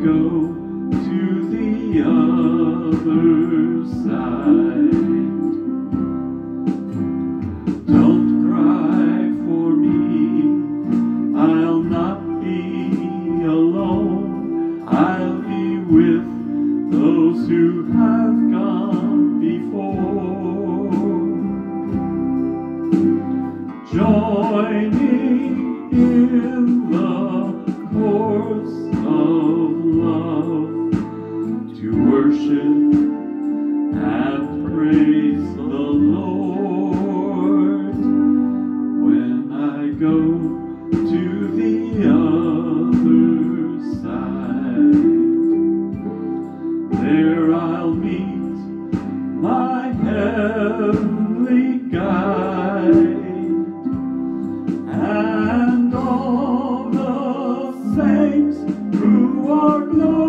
go to the other side. Don't cry for me, I'll not be alone. I'll be with those who have gone before, joining in the chorus of love to worship and praise the Lord. When I go to the other side, there I'll meet my heavenly guide, and all the saints who are glorious.